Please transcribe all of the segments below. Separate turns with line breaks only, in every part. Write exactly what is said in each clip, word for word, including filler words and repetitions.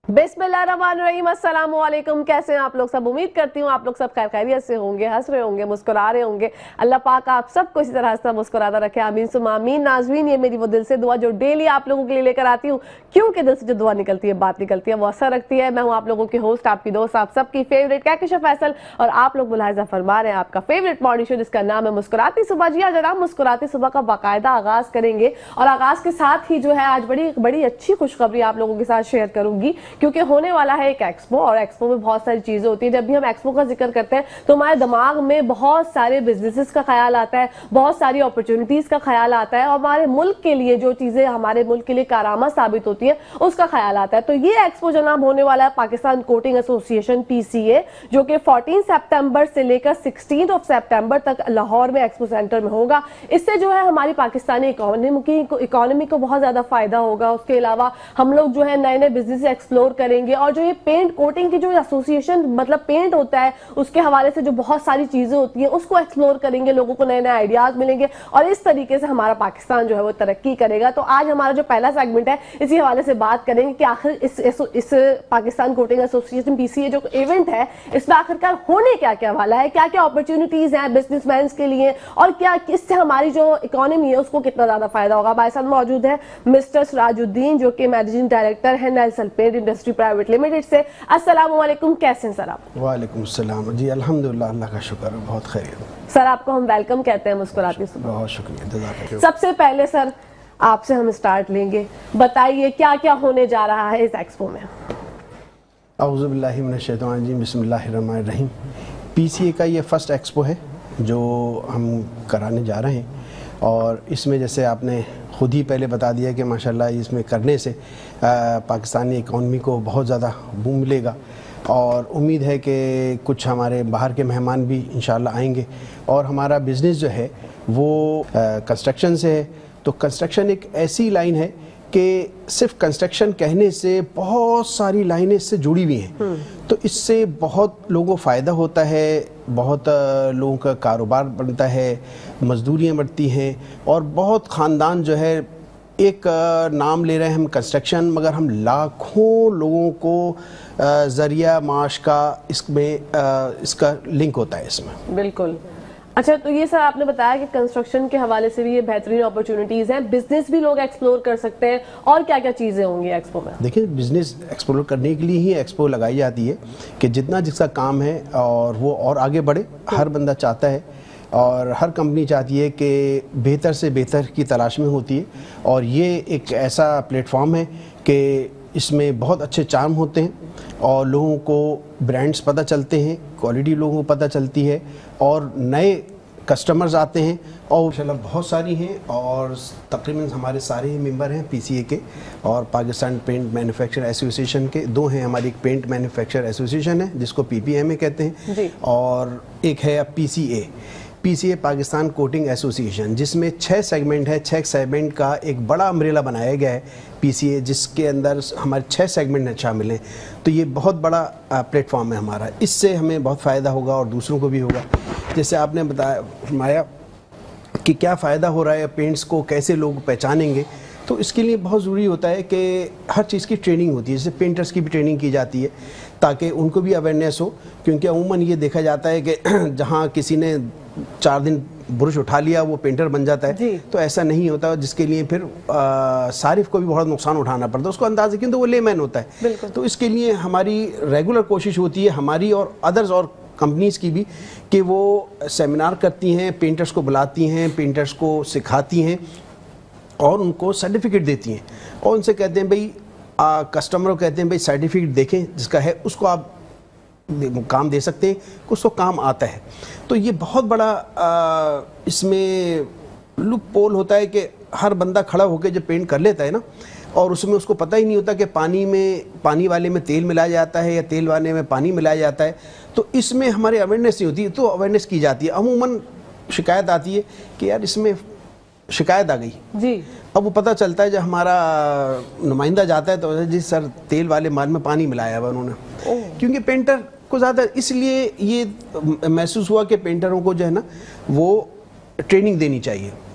बिस्मिल्लाहिर्रहमानिर्रहीम, अस्सलाम वालेकुम। कैसे हैं आप लोग सब? उम्मीद करती हूँ आप लोग सब खैर खैरियत से होंगे, हंस रहे होंगे, मुस्कुरा रहे होंगे। अल्लाह पाक आप सबको इसी तरह हंसता मुस्कुराता रखे, आमीन सुम्मा आमीन। नाज़रीन, ये मेरी वो दिल से दुआ जो डेली आप लोगों के लिए लेकर आती हूँ, क्योंकि दिल से जो दुआ निकलती है, बात निकलती है, वो असर रखती है। मैं हूँ आप लोगों की होस्ट, आपकी दोस्त, आप सबकी फेवरेट कहकशा फैसल, और आप लोग मुलाहिजा फरमा रहे हैं आपका फेवरेट मॉर्निंग शो जिसका नाम है मुस्कुराती सुबह। जी हाँ जनाब, मुस्कुराती सुबह का बाकायदा आगाज करेंगे, और आगाज के साथ ही जो है आज बड़ी बड़ी अच्छी खुशखबरी आप लोगों के साथ शेयर करूंगी, क्योंकि होने वाला है एक एक्सपो, और एक्सपो में बहुत सारी चीजें होती हैं। जब भी हम एक्सपो का जिक्र करते हैं तो हमारे दिमाग में बहुत सारे बिजनेसेस का ख्याल आता है, बहुत सारी अपॉर्चुनिटीज का ख्याल आता है, और हमारे मुल्क के लिए जो चीजें हमारे मुल्क के लिए कारआमद साबित होती है उसका ख्याल आता है। तो ये एक्सपो जनाब होने वाला है पाकिस्तान कोटिंग एसोसिएशन पीसीए, जो कि चौदह सितंबर से लेकर सोलह ऑफ सितंबर तक लाहौर में एक्सपो सेंटर में होगा। इससे जो है हमारी पाकिस्तानी इकोनॉमी की इकोनॉमी को बहुत ज्यादा फायदा होगा। उसके अलावा हम लोग जो है नए नए बिजनेस एक्सप्लोर करेंगे, और जो ये पेंट कोटिंग की जो एसोसिएशन मतलब पेंट होता है उसके हवाले से जो बहुत सारी चीजें होती हैं उसको एक्सप्लोर करेंगे, लोगों को नए नए आइडियाज मिलेंगे, और इस तरीके से हमारा पाकिस्तान जो है वो तरक्की करेगा। तो आज हमारा जो पहला सेगमेंट है इसी हवाले से बात करेंगे कि आखिर इस, इस, इस पाकिस्तान कोटिंग एसोसिएशन पीसीए जो इवेंट है इसमें आखिरकार होने क्या क्या वाला है, क्या क्या अपॉर्चुनिटीज हैं बिजनेसमैन के लिए, और क्या इससे हमारी जो इकोनॉमी है उसको कितना ज्यादा फायदा होगा। हमारे साथ मौजूद है मिस्टर सिराजुद्दीन, जो कि मैनेजिंग डायरेक्टर है Nelson paint industry private limited से। अस्सलाम वालेकुम, कैसे हैं सर आप?
वालेकुम सलाम जी, अल्हम्दुलिल्लाह, अल्लाह का शुक्र है, बहुत खैरियत।
सर आपको हम वेलकम कहते हैं मुस्कुराती सुबह।
बहुत शुक्रिया, जज़ाकल्लाह।
सबसे पहले सर आपसे हम स्टार्ट लेंगे, बताइए क्या क्या होने जा रहा है इस एक्सपो में?
औज़ु बिल्लाहि मिनश शैतानिर रजीम, बिस्मिल्लाहिर रहमानिर रहीम। पीसीए का ये फर्स्ट एक्सपो है जो हम कराने जा रहे हैं, और इसमें जैसे आपने खुद ही पहले बता दिया कि माशाल्लाह इसमें करने से आ, पाकिस्तानी इकॉनमी को बहुत ज़्यादा बूम मिलेगा, और उम्मीद है कि कुछ हमारे बाहर के मेहमान भी इंशाल्लाह आएंगे। और हमारा बिज़नेस जो है वो कंस्ट्रक्शन से है। तो कंस्ट्रक्शन एक ऐसी लाइन है कि सिर्फ कंस्ट्रक्शन कहने से बहुत सारी लाइनें इससे जुड़ी हुई हैं, तो इससे बहुत लोगों को फ़ायदा होता है, बहुत लोगों का कारोबार बनता है, मजदूरियाँ बढ़ती हैं, और बहुत ख़ानदान जो है एक नाम ले रहे हैं हम कंस्ट्रक्शन, मगर हम लाखों लोगों को ज़रिया माश का इसमें इसका लिंक होता है इसमें।
बिल्कुल। अच्छा, तो ये सर आपने बताया कि कंस्ट्रक्शन के हवाले से भी ये बेहतरीन अपॉर्चुनिटीज़ हैं, बिजनेस भी लोग एक्सप्लोर कर सकते हैं, और क्या क्या चीज़ें होंगी एक्सपो में?
देखिए, बिजनेस एक्सप्लोर करने के लिए ही एक्सपो लगाई जाती है कि जितना जिसका काम है और वो और आगे बढ़े। हर बंदा चाहता है, और हर कंपनी चाहती है कि बेहतर से बेहतर की तलाश में होती है, और ये एक ऐसा प्लेटफॉर्म है कि इसमें बहुत अच्छे चार्म होते हैं, और लोगों को ब्रांड्स पता चलते हैं, क्वालिटी लोगों को पता चलती है, और नए कस्टमर्स आते हैं, और माशाल्लाह बहुत सारी हैं, और तकरीबन हमारे सारे ही मेंबर हैं पीसीए के, और पाकिस्तान पेंट मैन्युफैक्चर एसोसिएशन के दो हैं। हमारी एक पेंट मैन्युफैक्चर एसोसिएशन है जिसको पीपीएमए कहते हैं जी, और एक है PCA PCA Pakistan coating association, जिसमें छः सेगमेंट है। छः सेगमेंट का एक बड़ा अम्ब्रेला बनाया गया है पीसीए, जिसके अंदर हमारे छः सेगमेंट शामिल हैं। तो ये बहुत बड़ा प्लेटफॉर्म है हमारा, इससे हमें बहुत फ़ायदा होगा और दूसरों को भी होगा। जैसे आपने बताया फरमाया कि क्या फ़ायदा हो रहा है, पेंट्स को कैसे लोग पहचानेंगे, तो इसके लिए बहुत ज़रूरी होता है कि हर चीज़ की ट्रेनिंग होती है। जैसे पेंटर्स की भी ट्रेनिंग की जाती है ताकि उनको भी अवेयरनेस हो, क्योंकि अमूमन ये देखा जाता है कि जहाँ किसी ने चार दिन ब्रश उठा लिया वो पेंटर बन जाता है, तो ऐसा नहीं होता, जिसके लिए फिर आ, सारिफ को भी बहुत नुकसान उठाना पड़ता है उसको अंदाज़ा, क्योंकि वो लेमैन होता है। तो इसके लिए हमारी रेगुलर कोशिश होती है, हमारी और अदर्स और कंपनीज़ की भी, कि वो सेमिनार करती हैं, पेंटर्स को बुलाती हैं, पेंटर्स को सिखाती हैं, और उनको सर्टिफिकेट देती हैं, और उनसे कहते हैं भाई कस्टमर को कहते हैं भाई सर्टिफिकेट देखें जिसका है, उसको आप काम दे सकते हैं, उसको काम आता है। तो ये बहुत बड़ा आ, इसमें लूप पोल होता है कि हर बंदा खड़ा होकर जब पेंट कर लेता है ना, और उसमें उसको पता ही नहीं होता कि पानी में पानी वाले में तेल मिलाया जाता है या तेल वाले में पानी मिलाया जाता है, तो इसमें हमारे अवेयरनेस नहीं होती है। तो अवेयरनेस की जाती है। अमूमन शिकायत आती है कि यार इसमें शिकायत आ गई जी, अब वो पता चलता है जब हमारा नुमाइंदा जाता है तो जी सर तेल वाले माल में पानी मिलाया हुआ उन्होंने, क्योंकि पेंटर को ज़्यादा इसलिए ये महसूस हुआ कि पेंटरों को जो है ना वो ट्रेनिंग देनी चाहिए।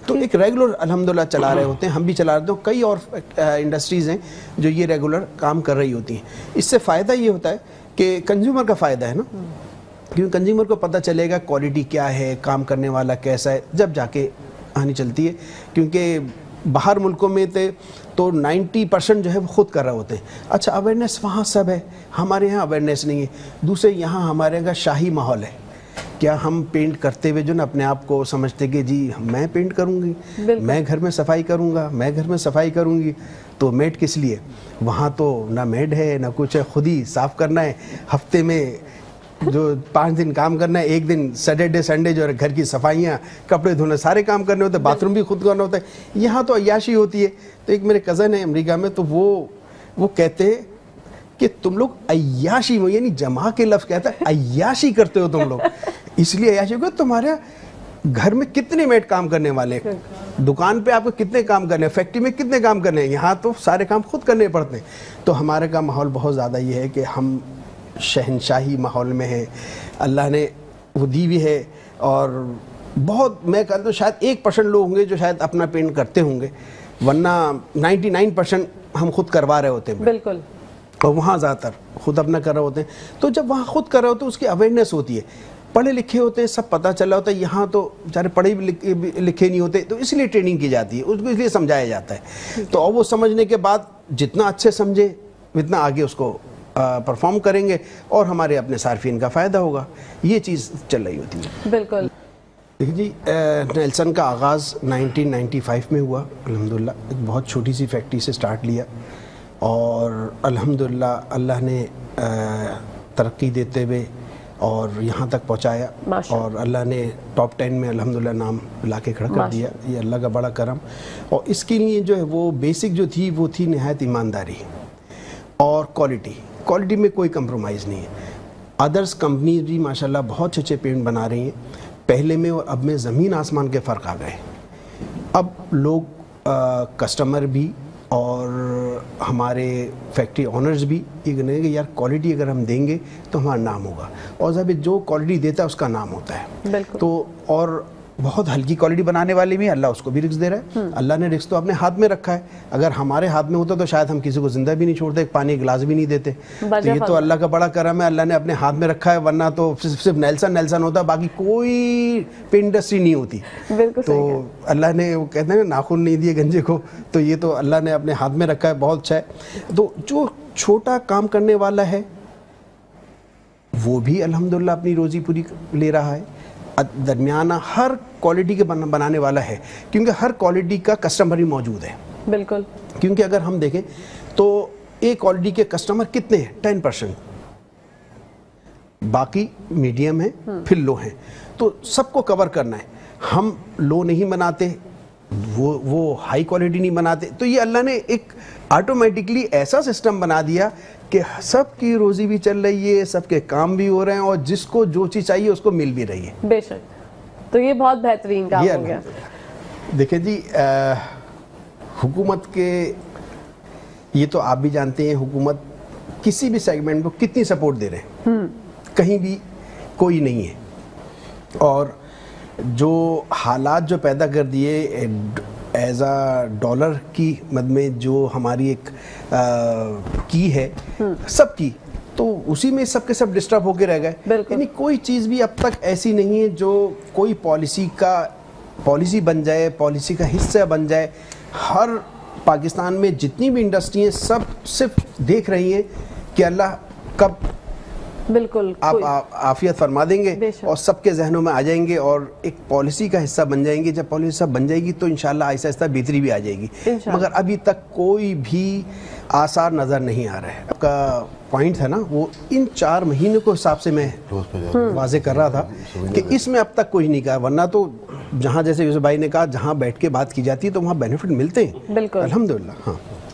تو ایک ریگولر الحمدللہ چلا رہے ہوتے ہیں, ہم بھی چلا رہے ہیں, کئی اور انڈسٹریز ہیں جو یہ ریگولر کام کر رہی ہوتی ہیں. اس سے فائدہ یہ ہوتا ہے کہ کنزیومر کا فائدہ ہے نا, کیونکہ کنزیومر کو پتہ چلے گا کوالٹی کیا ہے, کام کرنے والا کیسا ہے, جب جا کے آنی چلتی ہے. کیونکہ باہر ملکوں میں تھے تو نائنٹی پرسنٹ جو ہے وہ خود کر رہے ہوتے ہیں. اچھا اویئرنیس وہاں سب ہے, ہمارے یہاں اویئرنیس نہیں ہے. دوسرے یہاں ہمارے یہاں شاہی ماحول ہے. کیا ہم پینٹ کرتے ہوئے جو نا اپنے آپ کو سمجھتے کہ جی میں پینٹ کروں گی, میں گھر میں صفائی کروں گا, میں گھر میں صفائی کروں گی, تو میڈ کس لیے؟ وہاں تو نہ میڈ ہے نہ کچھ ہے, خود ہی صاف کرنا ہے. ہفتے میں جو پانچ دن کام کرنا ہے, ایک دن سیٹرڈے سنڈے جو ہے گھر کی صفائیاں, کپڑے دھونے, سارے کام کرنے ہوتے ہیں, باتھ روم بھی خود کرنا ہوتا ہے. یہاں تو عیاشی ہوتی ہے. تو ایک میرے کزن ہے امریکہ میں, تو وہ وہ کہتے ہیں کہ تم لوگ عیاشی میں, یعنی جمع کے لفظ کہتا ہے عیاشی کرتے ہو تم لوگ, اس لیے عیاشی کو تمہارے گھر میں کتنے میٹ کام کرنے والے ہیں, دکان پہ آپ کو کتنے کام کرنے ہیں, فیکٹری میں کتنے کام کرنے ہیں, یہاں تو سارے کام خود کرنے پڑتے ہیں. تو ہمارے کا ماحول بہت زیادہ یہ ہے کہ ہم شہنشاہی ماحول میں ہیں, اللہ نے وہ دی بھی ہے. اور بہت میں کہتا ہوں شاید ایک پرسنٹ لوگ ہوں گے جو شاید اپنا پینٹ کرتے ہوں گے, ورنہ نائنٹی نائن پرسنٹ ہم خود کروا رہے ہوتے ہیں.
بالکل.
اور وہاں زیادہ تر خود اپنا کر رہے ہوتے ہیں. تو جب وہاں خود کر رہے ہوتے ہیں اس کی اویئرنیس ہوتی ہے, پڑھے لکھے ہوتے ہیں, سب پتہ چل رہا ہوتا ہے. یہاں تو بیچارے پڑھے لکھے نہیں ہوتے, تو اس لیے ٹریننگ کی جاتی ہے, اس کو اس لیے سمجھایا جاتا ہے. تو اور وہ سمجھنے کے بعد جتنا اچھے سمجھے اتنا آگے اس کو پرفارم کریں گے اور ہمارے اپنے صارفین کا فائدہ ہوگا. یہ چیز چل رہی ہوتی ہے.
بالکل.
دیکھیں جی, نیلسن کا آغاز نائنٹین نائنٹی فائیو میں ہوا الحمدللہ. ایک بہت چھوٹی سی فیکٹری سے سٹارٹ لیا اور الحمدللہ اللہ نے ترقی دیتے ہوئے اور یہاں تک پہنچایا, اور اللہ نے ٹاپ ٹین میں الحمدللہ نام لا کے کھڑا کر دیا. یہ اللہ کا بڑا کرم. اور اس کے لیے جو ہے وہ بیسک جو تھی وہ تھی نہایت ایمانداری اور کوالٹی. کوالٹی میں کوئی کمپرومائز نہیں ہے. ادرس کمپنیز بھی ماشاءاللہ بہت اچھے اچھے پینٹ بنا رہی ہیں. پہلے میں اور اب میں زمین آسمان کے فرق آ گئے. اب لوگ کسٹمر بھی اور ہمارے فیکٹری آنرز بھی یہ کہیں گے کہ یار کوالٹی اگر ہم دیں گے تو ہمارا نام ہوگا. اور جب جو کوالٹی دیتا ہے اس کا نام ہوتا ہے. تو اور بہت ہلکی کوالٹی بنانے والے بھی اللہ اس کو بھی رزق دے رہا ہے. اللہ نے رزق تو اپنے ہاتھ میں رکھا ہے. اگر ہمارے ہاتھ میں ہوتا تو شاید ہم کسی کو زندہ بھی نہیں چھوڑتے, پانی گلاس بھی نہیں دیتے. تو یہ تو اللہ کا بڑا کرم ہے, اللہ نے اپنے ہاتھ میں رکھا ہے, ورنہ تو صرف نیلسن نیلسن ہوتا, باقی کوئی پینٹ انڈسٹری نہیں ہوتی. تو اللہ نے وہ کہتے ہیں نا ناخن نہیں دیے گنجے کو, تو یہ تو اللہ نے اپنے ہاتھ میں رکھا ہے, بہت اچھا ہے. تو جو چھوٹا کام کرنے والا ہے وہ بھی الحمدللہ اپنی روزی پوری لے رہا ہے. درمیانہ ہر کوالٹی کے بنانے والا ہے, کیونکہ ہر کوالٹی کا کسٹمر ہی موجود ہے.
بالکل.
کیونکہ اگر ہم دیکھیں تو ایک کوالٹی کے کسٹمر کتنے ہیں؟ ٹین پرسنٹ, باقی میڈیم ہیں پھر لو ہیں. تو سب کو کور کرنا ہے. ہم لو نہیں بناتے, وہ وہ ہائی کوالٹی نہیں بناتے. تو یہ اللہ نے ایک آٹومیٹکلی ایسا سسٹم بنا دیا کہ سب کی روزی بھی چل رہی ہے, سب کے کام بھی ہو رہے ہیں, اور جس کو جو چیز چاہیے اس کو مل بھی رہی ہے.
بے شک. تو یہ بہت بہترین کام ہو گیا.
دیکھیں جی, حکومت کے یہ تو آپ بھی جانتے ہیں حکومت کسی بھی سیگمنٹ کو کتنی سپورٹ دے رہے ہیں, کہیں بھی کوئی نہیں ہے. اور جو حالات جو پیدا کر دیے ایز اے ڈالر کی مد میں جو ہماری ایک کی ہے سب کی, تو اسی میں سب کے سب ڈسٹرب ہو کے رہ گئے. یعنی کوئی چیز بھی اب تک ایسی نہیں ہے جو کوئی پالیسی کا پالیسی بن جائے, پالیسی کا حصہ بن جائے. ہر پاکستان میں جتنی بھی انڈسٹری ہیں سب صرف دیکھ رہی ہیں کہ اللہ کب
بالکل
آپ عافیت فرما دیں گے, اور سب کے ذہنوں میں آ جائیں گے اور ایک پالیسی کا حصہ بن جائیں گے. جب پالیسی حصہ بن جائے گی تو انشاءاللہ آہستہ آہستہ بہتری بھی آ جائے گی, مگر ابھی تک کوئی بھی آثار نظر نہیں آ رہا ہے. آپ کا پوائنٹ ہے نا وہ ان چار مہینوں کو حساب سے میں واضح کر رہا تھا کہ اس میں اب تک کوئی نہیں کہا, ورنہ تو جہاں جیسے یوسف بھائی نے کہا جہاں بیٹھ کے بات کی جاتی ہے تو وہاں بینیفٹ ملتے ہیں الحمدللہ. ہاں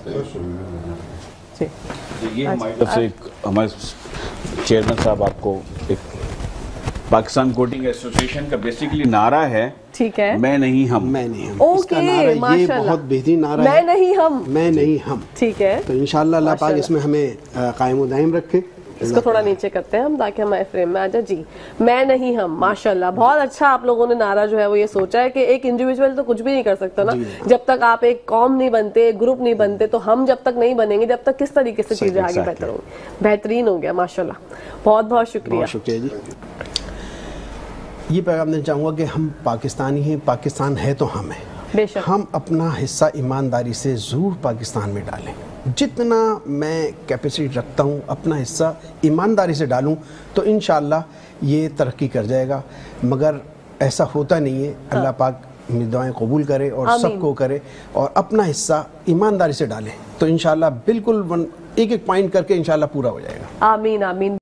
یہ ہماری طرف سے ہمارے چیئرمین صاحب آپ کو ایک پاکستان کوٹنگ ایسوسیشن کا بیسیکلی نعرہ ہے,
ٹھیک ہے,
میں نہیں ہم.
میں نہیں ہم, اس کا نعرہ یہ بہت بہترین نعرہ ہے,
میں نہیں ہم,
میں نہیں ہم.
ٹھیک ہے.
تو انشاءاللہ اللہ پاک اس میں ہمیں قائم و دائم رکھے
اس کو تھوڑا نیچے کرتے ہیں ہم تاکہ ہمارے فریم میں آ جائے. جی میں نہیں ہم, ماشاءاللہ بہت اچھا آپ لوگوں نے نعرہ جو ہے وہ یہ سوچا ہے کہ ایک انڈیویجول تو کچھ بھی نہیں کر سکتا نا, جب تک آپ ایک قوم نہیں بنتے, ایک گروپ نہیں بنتے, تو ہم جب تک نہیں بنیں گے جب تک کس طریقے سے چیزیں آگے بہتر ہوں گی. بہترین ہو گیا ماشاءاللہ, بہت بہت شکریہ.
شکریہ جی. یہ پیغام دینا چاہوں گا کہ ہم پاکستانی ہیں, پاکستان ہے تو ہم ہیں,
بے شک
ہم اپنا حصہ ایمانداری سے ضرور پاکستان میں ڈالیں. جتنا میں کیپیسٹی رکھتا ہوں اپنا حصہ ایمانداری سے ڈالوں تو انشاءاللہ یہ ترقی کر جائے گا, مگر ایسا ہوتا نہیں ہے. اللہ پاک میری دعائیں قبول کرے اور سب کو کرے, اور اپنا حصہ ایمانداری سے ڈالیں تو انشاءاللہ بالکل ایک ایک پوائنٹ کر کے انشاءاللہ پورا ہو جائے گا.
آمین آمین.